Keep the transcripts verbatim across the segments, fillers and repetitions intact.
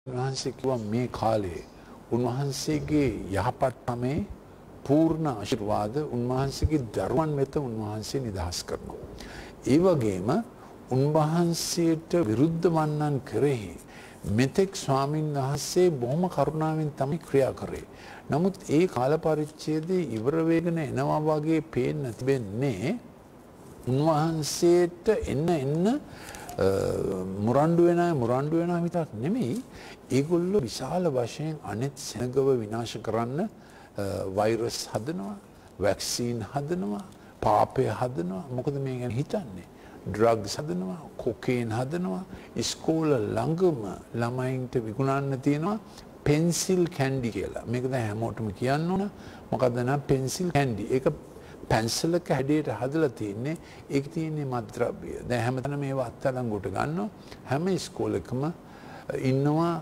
උන්වහන්සේ කිව්වා මේ කාලේ උන්වහන්සේගේ යහපත් තමයි පූර්ණ ආශිර්වාද උන්වහන්සේගේ දරුවන් වෙත උන්වහන්සේ නිදහස් කරනවා. ඒ වගේම උන්වහන්සේට විරුද්ධ වන්නන් කෙරෙහි මෙතෙක් ස්වාමීන් වහන්සේ බොහොම කරුණාවෙන් තමයි ක්‍රියා කරේ. නමුත් ඒ කාල පරිච්ඡේදයේ ඉවර වෙගෙන එනවා වගේ පේන්න තිබෙන්නේ උන්වහන්සේට එන්න එන්න මුරණ්ඩු වෙනා මුරණ්ඩු වෙනා විතරක් නෙමෙයි ඒගොල්ලෝ විශාල වශයෙන් අනෙත් සෙනගව විනාශ කරන්න වෛරස් හදනවා වැක්සීන් හදනවා පාපය හදනවා මොකද මේ ගැන හිතන්නේ ඩ්‍රග්ස් හදනවා කොකේන් හදනවා ඉස්කෝල ළඟම ළමයින්ට විකුණන්න තියෙනවා පෙන්සිල් කැන්ඩි කියලා මේක දැන් හැමෝටම කියන්න ඕන මොකද නම් පෙන්සිල් කැන්ඩි ඒක පැන්සලක හැඩයට හදලා තියෙන්නේ ඒක තියෙන්නේ මත්ද්‍රව්‍ය. දැන් හැමතැනම මේවා අත්අඩංගුවට ගන්නවා. හැම ඉස්කෝලේකම ඉන්නවා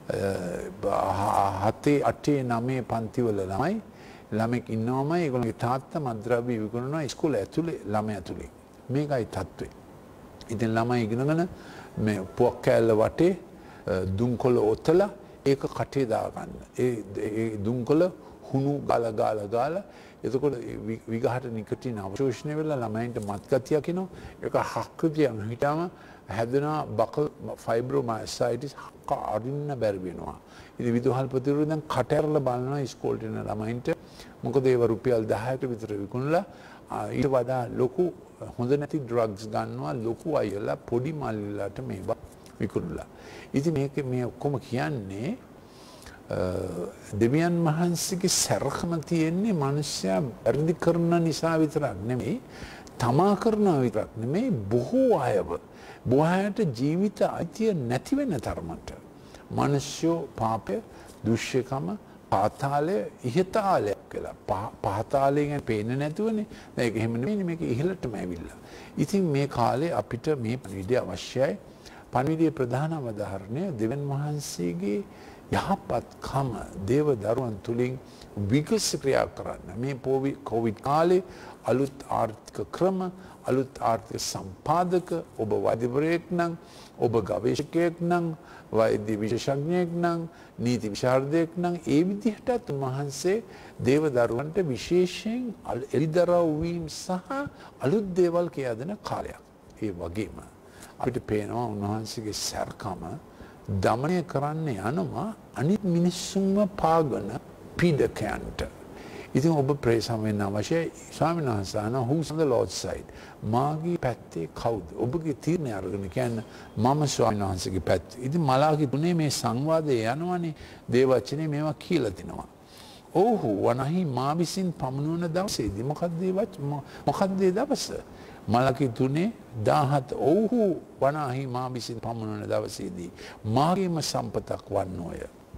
හතේ අටේ නවයේ පන්තිවල ළමයි ළමෙක් ඉන්නවමයි ඒගොල්ලන්ගේ තාත්තා මත්ද්‍රව්‍ය විකුණනවා ඉස්කෝල ඇතුලේ ළමයි ඇතුලේ. මේකයි තත්ත්වය. ඉතින් ළමයි ඉගෙනගෙන මේ පුවක් කෑල්ල වටේ දුම්කොළ ඔතලා ඒක කටේ දාගන්න. ඒ දුම්කොළ හුණු ගාලා ගාලා ගාලා එතකොට විගහට නිකටින් අවශෝෂණය වෙලා ළමයින්ට මත් ගතියක් එනවා. ඒක හක්කතියන් හිටාම හැදෙනවා බකල් ෆයිබ්‍රෝමයිසයිටිස් හක්ක අරින්න බැරි වෙනවා. ඉතින් විදුහල්පතිවරු දැන් කට ඇරලා බලනවා ඉස්කෝලේට එන ළමයින්ට. මොකද ඒව රුපියල් දහයකට විතර විකුණලා ඊට වඩා ලොකු හොඳ නැති ඩ්‍රග්ස් ගන්නවා ලොකු අයලා පොඩි මල්ලිලාට මේවා විකුණලා. ඉතින් මේක මේ ඔක්කොම කියන්නේ දෙවියන් වහන්සේගේ සැරකම තියෙන්නේ මිනිස්සයා වැඩි කරන නිසා විතරක් නෙමෙයි තමා කරනවා විතරක් නෙමෙයි බොහෝ අයව බොහෝට ජීවිත අයිතිය නැති වෙන තරමට මිනිස්සු පාපය දුෂ්කම පාතාලය ඉහතාලයක් කියලා පාතාලය ගැන පේන්නේ නැතුවනේ මේක එහෙම නෙමෙයි මේක ඉහළටම ඇවිල්ලා. ඉතින් මේ කාලේ අපිට මේ පණිවිඩය අවශ්‍යයි. පණිවිඩයේ ප්‍රධාන අවධාරණය දෙවියන් වහන්සේගේ යහපත්කම දේව දරුවන් තුලින් විකස ක්‍රියා කරන්න මේ කොවිඩ් කාලේ අලුත් ආර්ථික ක්‍රම අලුත් ආර්ථික සම්පාදක ඔබ වෛද්‍යවරයෙක් නම් ඔබ ගවේෂකයෙක් නම් වෛද්‍ය විශේෂඥයෙක් නම් නීති විශාරදයෙක් නම් ඒ විදිහටත් මහන්සේ දේව දරුවන්ට විශේෂයෙන් එළිදරව් වීම සහ අලුත් දේවල් කියා දෙන කාලයක්. ඒ වගේම අපිට පේනවා උන්වහන්සේගේ සැරකම දමනය කරන්න යනවා අනිත් මිනිස්සුන්ව පාගන පීඩකයන්ට. ඉතින් ඔබ ප්‍රේසම් වෙන්න අවශ්‍යයි. ස්වාමීන් වහන්සේ අහනවා who's on the Lord's side? මාගේ පැත්තේ කවුද? ඔබගේ තීරණය අරගෙන කියන්න මම ස්වාමීන් වහන්සේගේ පැත්තේ. ඉතින් මලාකි තුනේ මේ සංවාදය යනවනේ දේවචනේ මේවා කියලා තිනවා. ඔව්හු වනහි මා විසින් පමුණුවන දවසේදී මොකක්ද මොකක්ද ඒ දවස? මලකි තුනේ දාහත ඔව්හු වනාහි මා විසින් පමුණුවන දවසේදී මාගේම සම්පතක් වන්නෝය.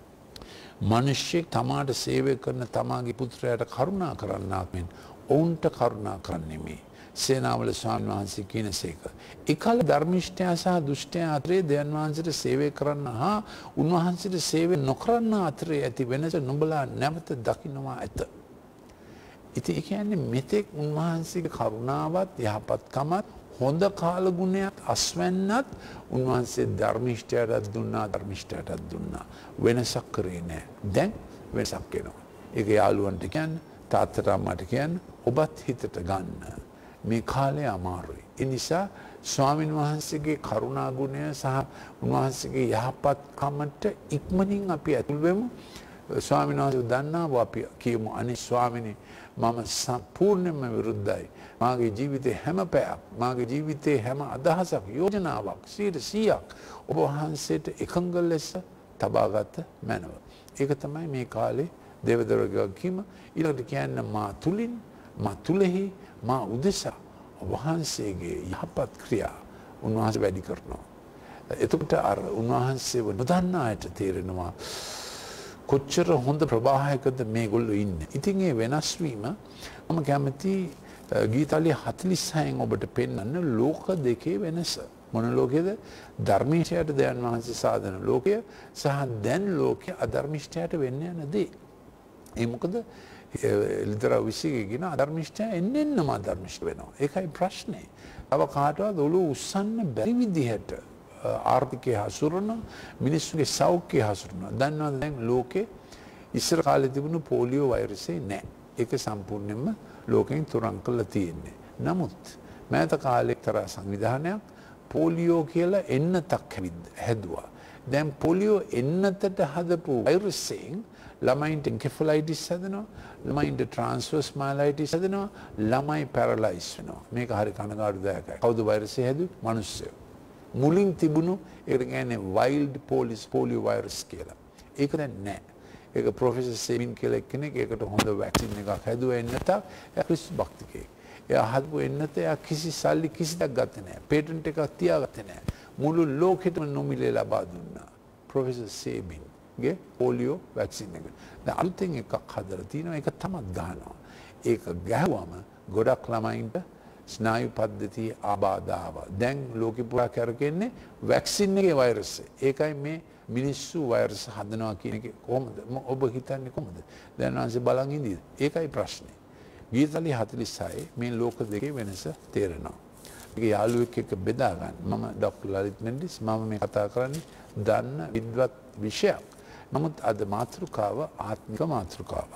මිනිස්සෙක් තමාට සේවය කරන තමාගේ පුත්‍රයාට කරුණා කරන්නාක් මෙන් ඔවුන්ට කරුණා කරන්නේ මේ සේනාවල ස්වාමීන් වහන්සේ කියනසේක. එකල ධර්මිෂ්ඨයා සහ දුෂ්ටයා අතරේ දෙවියන් වහන්සේට සේවය කරන්න හා උන්වහන්සේට සේවය නොකරන අතරේ ඇති වෙනස නුඹලා නැවත දකින්නවා ඇත. ඉතින් ඒ කියන්නේ මෙතෙක් උන්වහන්සේගේ කරුණාවත් යහපත්කමත් හොඳ කාල ගුණයක් අස්වැන්නත් උන්වහන්සේ ධර්මිෂ්ඨයටත් දුන්නා ධර්මිෂ්ඨයටත් දුන්නා වෙනසක් කරේ නැහැ. දැන් වෙනසක් වෙනවා. ඒක යාළුවන්ට කියන්න තාත්තට අම්මට කියන්න ඔබත් හිතට ගන්න. මේ කාලේ අමාරුයි. ඒ නිසා ස්වාමීන් වහන්සේගේ කරුණා ගුණය සහ උන්වහන්සේගේ යහපත්කමට ඉක්මනින් අපි ඇතුල් වෙමු. ස්වාමීන් වහන්සේ දන්නා අපි කියමු අනේ ස්වාමිනේ මම සම්පූර්ණයෙන්ම විරුද්ධයි. මාගේ ජීවිතේ හැම පැයක් මාගේ ජීවිතේ හැම අදහසක් යෝජනාවක් සීයක් ඔබ වහන්සේට එකඟ ලෙස තබාගත මැනව. ඒක තමයි මේ කාලේ දේවදරුවෝ කීම ඊළඟට කියන්න මා තුලින් මා තුලෙහි මා උදෙසා වහන්සේගේ යහපත් ක්‍රියා උන්වහන්සේ වැඩි කරනවා. එතකොට අර උන්වහන්සේව නොදන්නා අයට තේරෙනවා කොච්චර හොඳ ප්‍රවාහයකද මේගොල්ලෝ ඉන්නේ. ඉතින් ඒ වෙනස් වීම මම කැමති ගීතාලිය හතළිස් හයෙන් ඔබට පෙන්වන්න ලෝක දෙකේ වෙනස. මොන ලෝකයේද? ධර්මිෂ්ඨයට දයන් වහන්සේ සාදන ලෝකය සහ දැන් ලෝකයේ අධර්මිෂ්ඨයට වෙන්න යන දේ. ඒ මොකද එළිදරව් විශ්ීගෙන අධර්මිෂ්ඨය එන්න එන්නම අධර්මිෂ්ඨ වෙනවා. ඒකයි ප්‍රශ්නේ. අව කාටවත් ඔළුව උස්සන්න බැරි විදිහට ආර්ථිකය හසුරනවා, මිනිස්සුගේ සෞඛ්‍යය හසුරනවා. දන්නවද දැන් ලෝකේ ඉස්සර කාලේ තිබුණු පොලියෝ වෛරසය නැහැ. ඒක සම්පූර්ණයෙන්ම ලෝකෙන් තුරන් කරලා තියෙන්නේ. නමුත් මෑත කාලේ තරහ සංවිධානයක් පොලියෝ කියලා එන්නතක් හැදුවා. දැන් පොලියෝ එන්නතට හදපු වෛරසයෙන් ළමයින්ට එන්කෙෆලයිටිස් හැදෙනවා, ළමයින්ට ට්‍රාන්ස්වර්ස් මයිලයිටිස් හැදෙනවා, ළමයි පැරලයිස් වෙනවා. මේක හරි කනගාටුදායකයි. කවුද වෛරසය හැදුවේ? මිනිස්සු. මුලින් තිබුණු ඒකට කියන්නේ වයිල්ඩ් පොලිස් පොලියෝ වෛරස් කියලා. ඒක දැන් නැහැ. ඒක ප්‍රොෆෙසර් සෙමින් කියලා එක්කෙනෙක් ඒකට හොඳ වැක්සින් එකක් හැදුවා එන්නතක්. එයා ක්‍රිස්තු භක්තිකයෙක්. එයා හදපු එන්නත එයා කිසි සල්ලි කිසිදක් ගත්තේ නැහැ. පේටන්ට් එකක් තියාගත්තේ නැහැ. මුළු ලෝකෙටම නොමිලේ ලබා දුන්නා. ප්‍රොෆෙසර් සෙමින් ගේ පොලියෝ වැක්සින් එක. දැන් අලුතෙන් එකක් හදලා තිනවා. ඒක තමයි ගන්නවා. ඒක ගැහුවම ගොඩක් ළමයින්ට ස්නායු පද්ධතිය ආබාධාව. දැන් ලෝකෙ පුරා කරකෙන්නේ වැක්සින් එකේ වෛරස්. ඒකයි මේ මිනිස්සු වෛරස් හදනවා කියන එක කොහොමද? ඔබ හිතන්නේ කොහොමද? දැන් ආන්සේ බලන් ඉඳීද? ඒකයි ප්‍රශ්නේ. ගීතලි හතළිස් හය මේ ලෝක දෙකේ වෙනස තේරෙනවා. ඒක යාළුවෙක් එක්ක බෙදා ගන්න. මම ඩොක්ටර් ලලිත් මෙන්ඩිස් මම මේ කතා කරන්නේ දන්න විද්වත් විෂයක්. නමුත් අද මාතෘකාව ආත්මික මාතෘකාවක්.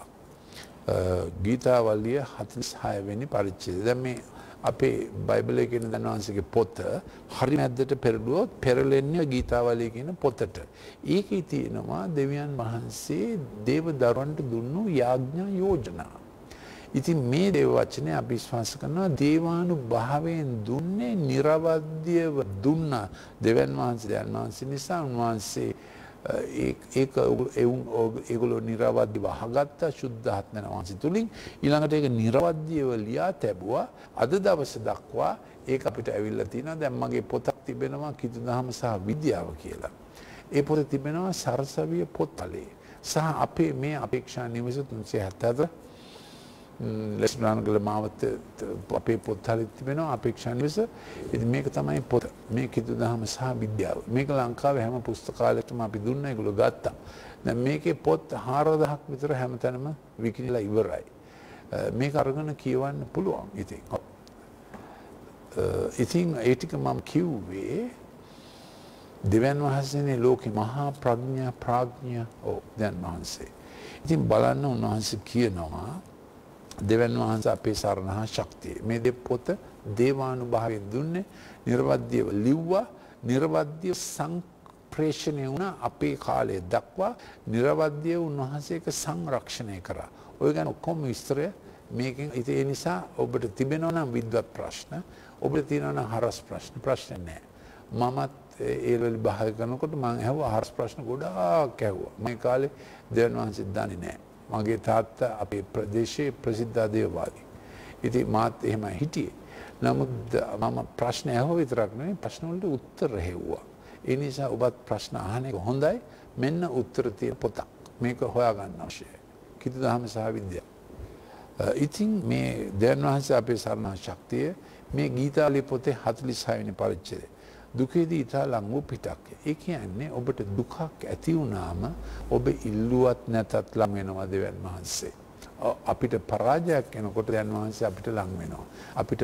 ගීතාවලිය හතළිස් හය වෙනි පරිච්ඡේදය. දැන් මේ අපේ බයිබලයේ කියන දන්වහන්සේගේ පොත හරි මැද්දට පෙරළුවොත් පෙරලෙන්නේ ගීතාවලිය කියන පොතට. ඒකේ තියෙනවා දෙවියන් වහන්සේ දේව දරුවන්ට දුන්නු යාඥා යෝජනා. ඉතින් මේ දේව වචනේ අපි විශ්වාස කරනවා දේවානුභාවයෙන් දුන්නේ නිර්වද්‍යව දුන්නා. දෙවියන් වහන්සේ දෙවියන් වහන්සේ නිසා උන්වහන්සේ ඒක ඒගොල්ලෝ නිර්වද්‍යව අහගත්ත සුද්ධාත්ම වහන්සේ තුලින් ඊළඟට ඒක නිර්වද්‍යව ලියා තැබුවා. අද දවස දක්වා ඒක අපිට ඇවිල්ලා තිනවා. දැන් මගේ පොතක් තිබෙනවා කිතුදහම සහ විද්‍යාව කියලා. ඒ පොත තිබෙනවා සරසවිය පොත්වලේ සහ අපේ මේ අපේක්ෂා නිවස තුන්සිය හැත්තෑව ලෙස්බානගල මාවත අපේ පොත්වල තිබෙනවා අපේක්ෂා නිවස. ඉතින් මේක තමයි පොත. මේ කිතුදහම සහ විද්‍යාව. මේක ලංකාවේ හැම පුස්තකාලයකටම අපි දුන්නා. ඒගොල්ලෝ ගත්තා. දැන් මේකේ පොත් හාරදහසක් විතර හැමතැනම විකිණිලා ඉවරයි. මේක අරගෙන කියවන්න පුළුවන්. ඉතින් ඉතින් ඒ ටික මම කිව්වේ දෙවියන් වහන්සේනේ ලෝකේ මහා ප්‍රඥා ප්‍රඥා ඕ දැන් වහන්සේ. ඉතින් බලන්න උන්වහන්සේ කියනවා දෙවියන් වහන්සේ අපේ සරණ හා ශක්තිය. මේ දෙ පොත දේවානුභාවයෙන් දුන්නේ නිර්වද්‍යව ලිව්වා. නිර්වද්‍ය සංප්‍රේෂණය වුණා අපේ කාලය දක්වා. නිර්වද්‍ය උන්වහන්සේක සංරක්ෂණය කරා. ඔය ගැන ඔක්කොම විස්තරය මේකෙන්. ඉතින් ඒ නිසා ඔබට තිබෙනවා නම් විද්වත් ප්‍රශ්න, ඔබට තියෙනවා නම් හරස් ප්‍රශ්න ප්‍රශ්න නැහැ. මමත් ඒවල බහල් කරනකොට මම ඇහුවා හරස් ප්‍රශ්න ගොඩාක් ඇහුවා. මේ කාලේ දෙවියන් වහන්සේ දන්නේ නැහැ. මගේ තාත්තා අපේ ප්‍රදේශයේ ප්‍රසිද්ධ දේවවාදී. ඉතින් මාත් එහෙමයි හිටියේ. නමුත් මම ප්‍රශ්න ඇහුව විතරක් නෙවෙයි ප්‍රශ්න වලට උත්තර හෙව්වා. ඒ නිසා ඔබත් ප්‍රශ්න අහන එක හොඳයි. මෙන්න උත්තර තියෙන පොතක්. මේක හොයාගන්න අවශ්‍යයි. කිතුදහම සහ විද්‍යාව. ඉතින් මේ දෙවියන් වහන්සේ අපේ සරණ ශක්තිය මේ ගීතාවලිය පොතේ හතළිස් හය වෙනි පරිච්ඡේදය. දුකේදී ඉතා ලං වූ පිටක්. ඒ කියන්නේ ඔබට දුකක් ඇති වුණාම ඔබ ඉල්ලුවත් නැතත් ලං වෙනවා දෙවියන් වහන්සේ. අපිට පරාජයක් එනකොට දෙවියන් වහන්සේ අපිට ලං වෙනවා. අපිට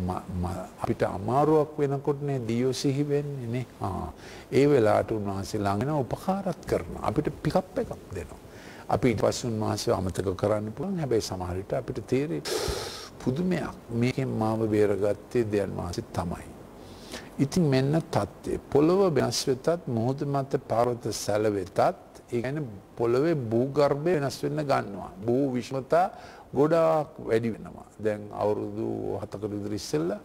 අපිට අමාරුවක් වෙනකොට නේ දියෝ සිහි වෙන්නේ නේ. ආ ඒ වෙලාවට උන්වහන්සේ ලං වෙනවා උපකාරත් කරනවා. අපිට පිකප් එකක් දෙනවා. අපි ඊට පස්සේ උන්වහන්සේ අමතක කරන්න පුළුවන්. හැබැයි සමහර විට අපිට තේරෙයි පුදුමයක් මේකෙන් මාව බේරගත්තේ දෙවියන් වහන්සේ තමයි. ඉතින් මෙන්න තත්ත්වය. පොළොව වෙනස් වෙතත් මොහොත මත පර්වත සැලවෙතත් ඒ කියන්නේ පොළොවේ භූගර්භය වෙනස් වෙන්න ගන්නවා. භූ විෂමතා ගොඩාක් වැඩි වෙනවා. දැන් අවුරුදු හතකට විතර ඉස්සෙල්ලා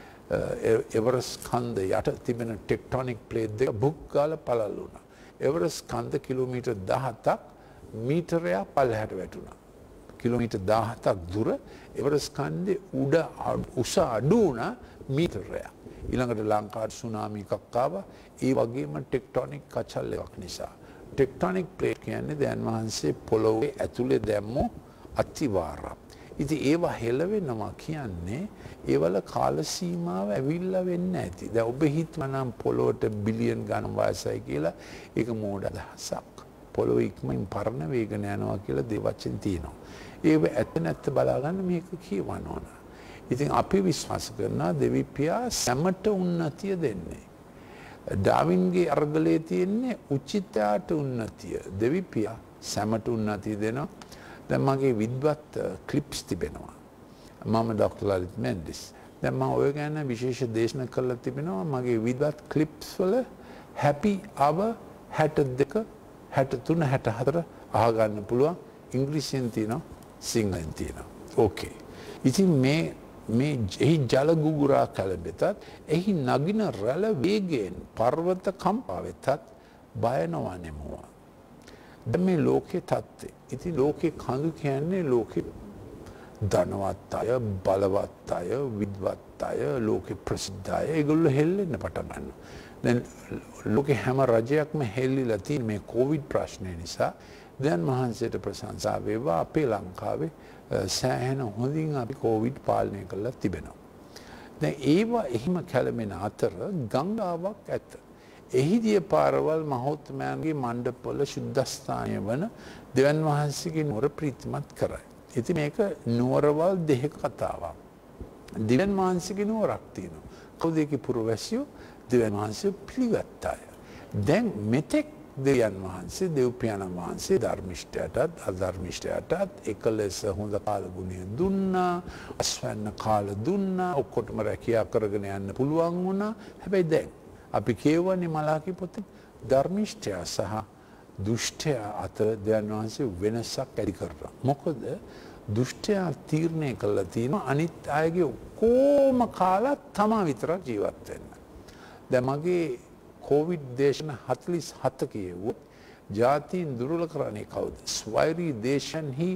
එවරස් කන්ද යට තිබෙන ටෙක්ටොනික් ප්ලේට් දෙක බුක් ගාලා පළල් වුණා. එවරස් කන්ද කිලෝමීටර් දහහතක් මීටරයක් පල්ලෙහාට වැටුණා. කිලෝමීටර් දහහතක් දුර එවරස් කන්දේ උඩ උස අඩු වුණා මීටරයක්. ඊළඟට ලංකාවට සුනාමි එකක් ආවා. ඒ වගේම ටෙක්ටොනික් කචල් එකක් නිසා. ටෙක්ටොනික් ප්ලේට් කියන්නේ දැන් වහන්සේ පොළොවේ ඇතුලේ දැම්මෝ අතිවාරම්. ඉතින් ඒවා හෙලවෙනවා කියන්නේ ඒවල කාල සීමාව ඇවිල්ලා වෙන්නේ නැති. දැන් ඔබ හිතනනම් පොළොවට බිලියන් ගණන් වයසයි කියලා ඒක මෝඩ අදහසක්. පොළොව ඉක්මනින් පරණ වේගන යනවා කියලා දේවචෙන් තියෙනවා. ඒව ඇත්ත නැත්ත බලාගන්න මේක කියවන්න ඕන. ඉතින් අපි විශ්වාස කරනවා දෙවිපියා සැමට උන්නතිය දෙන්නේ. ඩාවින්ගේ අර්ගලයේ තියෙන්නේ උචිතයාට උන්නතිය. දෙවිපියා සැමට උන්නතිය දෙනවා. දැන් මගේ විද්වත් ක්ලිප්ස් තිබෙනවා. මම ඩොක්ටර් ලලිත් මෙන්ඩිස්. දැන් මම ඔය ගැන විශේෂ දේශනා කරලා තිබෙනවා. මගේ විද්වත් ක්ලිප්ස් වල හැපි අව හැට දෙක හැට තුන හැට හතර අහගන්න පුළුවන්. ඉංග්‍රීසියෙන් තියෙනවා, සිංහලෙන් තියෙනවා. ඕකේ. ඉතින් මේ මේ එහි ජල ගුගුරා කැළඹෙතත් එහි නගින රැළ වේගයෙන් පර්වත කම්පා වෙතත් බය නොවනෙමුවා. දැන් මේ ලෝකේ තත්ත්වය. ඉතින් ලෝකේ කඳු කියන්නේ ලෝකේ ධනවත් අය, බලවත් අය, විද්වත් අය, ලෝකේ ප්‍රසිද්ධ අය ඒගොල්ලෝ හෙල්ලෙන්න පටන් ගන්නවා. දැන් ලෝකේ හැම රජයක්ම හෙල්ලිලා තියෙන මේ කොවිඩ් ප්‍රශ්නය නිසා දැන් මහන්සියට ප්‍රශංසා වේවා අපේ ලංකාවේ සෑහෙන හොඳින් අපි කොවිඩ් පාලනය කරලා තිබෙනවා. දැන් ඒවා එහිම කැළමෙන අතර ගංගාවක් ඇත. එහිදී පාරවල් මහෞත්මයන්ගේ මණ්ඩපවල ශුද්ධස්ථානය වන දෙවන් වහන්සේගේ නුවර ප්‍රීතිමත් කරයි. ඉතින් මේක නුවරවල් දෙක කතාවක්. දෙවන් වහන්සේගේ නුවරක් තියෙනවා. කවුද ඒකේ පුරවැසියෝ? දෙවන් වහන්සේ පිළිගත් අය. දැන් මෙතෙක් දෙවියන් වහන්සේ දෙව්පියාණන් වහන්සේ ධර්මිෂ්ඨයටත් අධර්මිෂ්ඨයටත් එකලෙස හොඳ කාලගුණය දුන්නා, අස්වැන්න කාල දුන්නා, ඔක්කොටම රැකියා කරගෙන යන්න පුළුවන් වුණා. හැබැයි දැන් අපි කියවන්නේ මලාකී පොතේ ධර්මිෂ්ඨයා සහ දුෂ්ටයා අතර දෙවියන් වහන්සේ වෙනසක් ඇති කරනවා. මොකද දුෂ්ටයා තීරණය කළා තියෙනවා අනිත් අයගේ ඔක්කොම කාලා තමා විතරක් ජීවත් වෙන්න. දැන් මගේ කොවිඩ් දේශන හතළිස් හත කියවුවොත් ජාතීන් දුර්වල කරන්නේ කවුද? ස්වෛරී දේශන්හි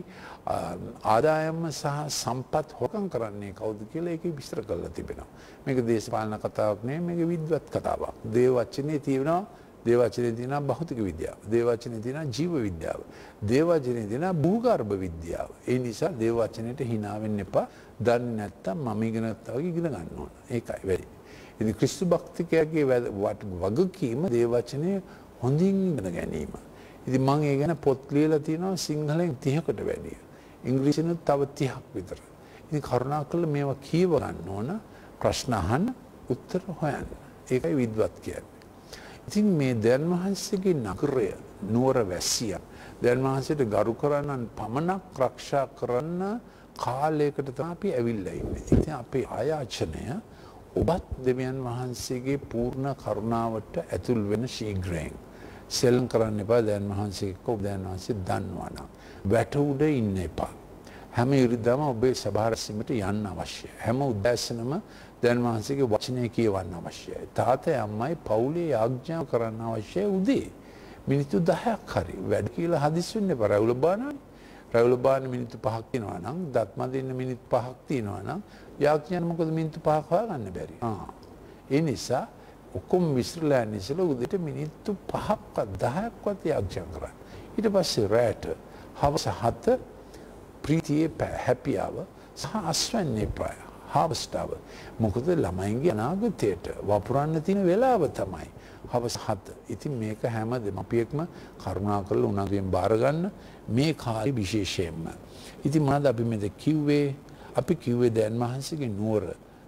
ආදායම සහ සම්පත් හොරකම් කරන්නේ කවුද කියලා ඒකේ විස්තර කරලා තිබෙනවා. මේක දේශපාලන කතාවක් නෙවෙයි, මේක විද්වත් කතාවක්. දේව වචනේ තියෙනවා, දේව වචනේ තියෙනවා භෞතික විද්‍යාව. දේව වචනේ තියෙනවා ජීව විද්‍යාව. දේව වචනේ තියෙනවා භූගර්භ විද්‍යාව. ඒ නිසා දේව වචනේට hina වෙන්න එපා. දන්නේ නැත්තම් මම ඉගෙන ගත්තා වගේ ඉගෙන ගන්න ඕන. ඒකයි වැඩි. ඉතින් ක්‍රිස්තු භක්තිකයාගේ වගකීම දේව වචනේ හොඳින් ඉගෙන ගැනීම. ඉතින් මම ඒ ගැන පොත් ලියලා තියෙනවා සිංහලෙන් තිහකට වැඩිය. ඉංග්‍රීසියෙන් තව තිහක් විතර. ඉතින් කරුණාකරලා මේවා කියව ගන්න ඕන, ප්‍රශ්න අහන්න, උත්තර හොයන්න. ඒකයි විද්වත් කියන්නේ. ඉතින් මේ දැන් වහන්සේගේ නගරය නුවර වැසියා දැන් වහන්සේට ගරු කරන්නන් පමණක් ආරක්ෂා කරන්න කාලයකට තමයි අපි ඇවිල්ලා ඉන්නේ. ඉතින් අපේ ආයාචනය ඔබත් දෙවියන් වහන්සේගේ පූර්ණ කරුණාවට ඇතුල් වෙන ශීඝ්‍රයෙන් සෙල්ලම් කරන්න එපා. දැන් වහන්සේක ඔබ දැන් වහන්සේ දන්නවා නම් වැට උඩ ඉන්න එපා. හැම ඉරිදාම ඔබේ සභා රැස්වීමට යන්න අවශ්‍යයි. හැම උදෑසනම දැන් වහන්සේගේ වචනය කියවන්න අවශ්‍යයි. තාත්තයි අම්මයි පවුලේ ආඥා කරන්න අවශ්‍යයි උදේ. මිනිත්තු දහයක් හරි වැඩ කියලා හදිස් වෙන්න එපා. රැවුල බානනේ. රැවුල බාන මිනිත්තු පහක් තියෙනවා නම්, දත් මදින්න මිනිත්තු පහක් තියෙනවා නම් යාඥාන මොකද මිනිත්තු පහක් හොයාගන්න බැරි. ආ. ඒ නිසා ඔක්කොම විශ්රලා ඉස්සෙල්ලා උදේට මිනිත්තු පහක්වත් දහයක්වත් යාඥා කරන්න. ඊට පස්සේ රැට හවස හත ප්‍රීතියේ හැපි hour සහ අස්වැන්නේ පාය harvest hour. මොකද ළමයින්ගේ අනාගතයට වපුරන්න තියෙන වෙලාව තමයි හවස හත. ඉතින් මේක හැම දෙමාපියෙක්ම කරුණාකරලා උනන්දුවෙන් බාර ගන්න මේ කාලේ විශේෂයෙන්ම. ඉතින් මොනවද අපි මෙතන කිව්වේ? අපි කිව්වේ දැන් මහන්සියගේ නුවර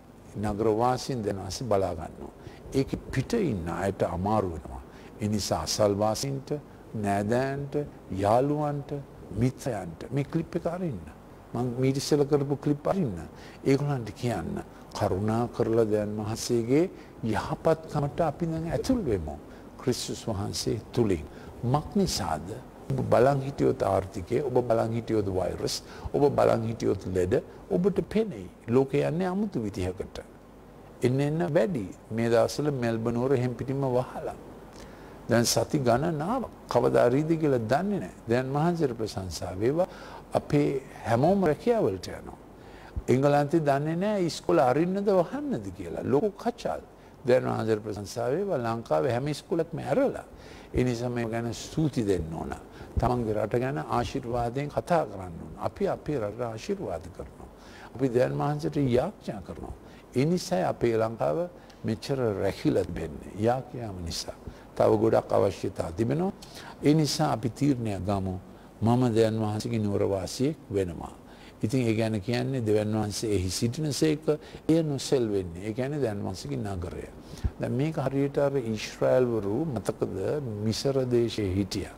නගර වාසීන් දැනවාසි බලා ගන්නවා. ඒක පිට ඉන්න අයට අමාරු වෙනවා. ඒ නිසා අසල් වාසීන්ට, නෑදෑයන්ට, යාළුවන්ට, මිත්‍රයන්ට මේ ක්ලිප් එක අරින්න. මම මීට ඉස්සෙල්ලා කරපු ක්ලිප් අරින්න. ඒගොල්ලන්ට කියන්න කරුණා කරලා දැන් මහසේගේ යහපත්කමට අපි දැන් ඇතුල් වෙමු. ක්‍රිස්තුස් වහන්සේ තුලින්. මක් නිසාද? ඔබ බලන් හිටියොත් ආර්ථිකය, ඔබ බලන් හිටියොත් වෛරස්, ඔබ බලන් හිටියොත් ලෙඩ ඔබට පෙනෙයි. ලෝකේ යන්නේ අමුතු විදිහකට. එන්න එන්න වැඩි. මේ දවස්වල මෙල්බන් නුවර හෙම්පිටින්ම වහලා. දැන් සති ගණනාවක් කවදා රීද කියලා දන්නේ නැහැ. දැන් මහන්සියට ප්‍රශංසා වේවා. අපේ හැමෝම රැකියාවලට යනවා. එංගලන්තේ දන්නේ නැහැ ඉස්කෝලේ අරින්නද වහන්නද කියලා. ලොකු කචල්. දැන් මහන්සියට ප්‍රශංසා වේවා. ලංකාවේ හැම ඉස්කෝලේක්ම ඇරලා. ඒ නිසා මේ ගැන ස්තුති දෙන්න ඕන. තමන්ගේ රට ගැන ආශිර්වාදයෙන් කතා කරන්න ඕන. අපි අපේ රට ආශිර්වාද කරනවා. අපි දැන් මහන්සියට යාඥා කරනවා. ඒ නිසා අපේ ලංකාව මෙච්චර රැකිලා වෙන්නේ යාඥාම නිසා. තව ගොඩක් අවශ්‍යතා තිබෙනවා. ඒ නිසා අපි තීරණයක් ගමු. මම දැන් වහන්සේගේ නුවර වාසියෙක් වෙනවා. ඉතින් ඒ ගැන කියන්නේ දෙවියන් වහන්සේ එහි සිටිනසේක එය නොසෙල්වෙන්නේ. ඒ කියන්නේ දෙවියන් වහන්සේගේ නගරය. දැන් මේක හරියට අර ඊශ්‍රායල්වරු මතකද මිසර දේශයේ හිටියා.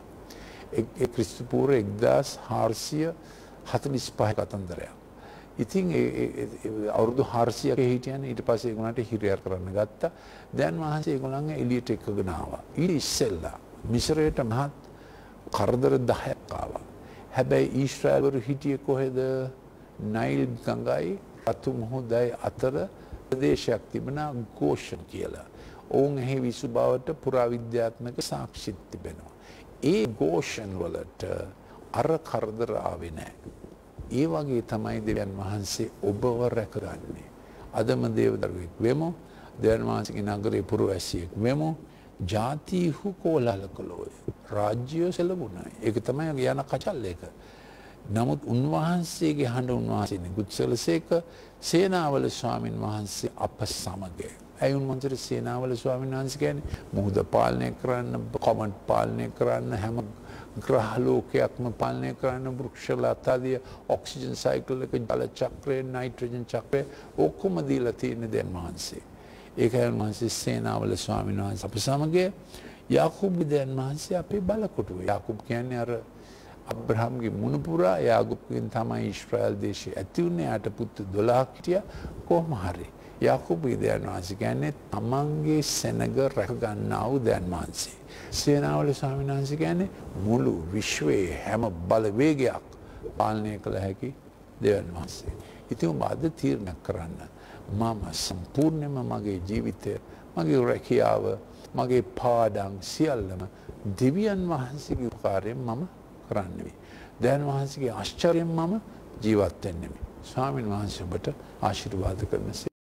ඒ ක්‍රිස්තු පූර්ව එක්දාස් හාරසිය හතළිස් පහ කතන්දරයක්. ඉතින් ඒ අවුරුදු හාරසියක හිටියනේ ඊට පස්සේ ඒගොල්ලන්ට හිරියර් කරන්න ගත්තා. දැන් වහන්සේ ඒගොල්ලන්ව එළියට එක්කගෙන ආවා. ඊට ඉස්සෙල්ලා මිසරයට මහත් කරදර දහයක් ආවා. හැබැයි ඊශ්‍රායල්වරු හිටියේ කොහෙද? නයිල් ගඟයි රතු මුහුදයි අතර ප්‍රදේශයක් තිබුණා ගෝෂන් කියලා. ඔවුන් එහි විසු බවට පුරාවිද්‍යාත්මක සාක්ෂි තිබෙනවා. ඒ ගෝෂන් වලට අර කරදර ආවේ නැහැ. ඒ වගේ තමයි දෙවියන් වහන්සේ ඔබව රැකගන්නේ. අදම දේවදරුවෙක් වෙමු. දෙවියන් වහන්සේගේ නගරේ පුරවැසියෙක් වෙමු. ජාතිහු කෝලහල කළෝය. රාජ්‍යය සෙලගුණයි. ඒක තමයි යන කචල් එක. නමුත් උන්වහන්සේගේ හඬ උන්වහන්සේ නිකුත්සලසේක සේනාවල ස්වාමින් වහන්සේ අප සමග. ඇයි උන්වහන්සේ සේනාවල ස්වාමින් වහන්සේ කියන්නේ මුහුද පාලනය කරන්න, කොමන්ට් පාලනය කරන්න, හැම ග්‍රහලෝකයක්ම පාලනය කරන්න, වෘක්ෂලතාදිය, ඔක්සිජන් සයිකල් එක, ජල චක්‍රය, නයිට්‍රජන් චක්‍රය ඔක්කොම දීලා තියෙන දෙවියන් වහන්සේ. ඒකයි උන්වහන්සේ සේනාවල ස්වාමින් වහන්සේ අප සමග. යාකූබ් දෙවියන් වහන්සේ අපේ බලකොටුව. යාකූබ් කියන්නේ අර අබ්‍රහම්ගේ මුණුපුරා. යාකූබ්ගෙන් තමයි ඊශ්‍රායල් දේශය ඇති වුණේ. යාට පුතු දොළහක් හිටියා. කොහොම හරි යාකූබ්ගේ දෙවියන් වහන්සේ කියන්නේ තමන්ගේ සෙනග රැක ගන්නා වූ දෙවියන් වහන්සේ. සේනාවල ස්වාමීන් වහන්සේ කියන්නේ මුළු විශ්වයේ හැම බලවේගයක් පාලනය කළ හැකි දෙවියන් වහන්සේ. ඉතින් ඔබ අද තීරණයක් කරන්න. මම සම්පූර්ණයෙන්ම මගේ ජීවිතය, මගේ රැකියාව, මගේ පාඩම් සියල්ලම දෙවියන් වහන්සේගේ උපකාරයෙන් මම කරන්නේ. දෙවියන් වහන්සේගේ ආශ්චර්යයෙන් මම ජීවත් වෙන්නේ. ස්වාමීන් වහන්සේ ඔබට ආශිර්වාද කරනසේ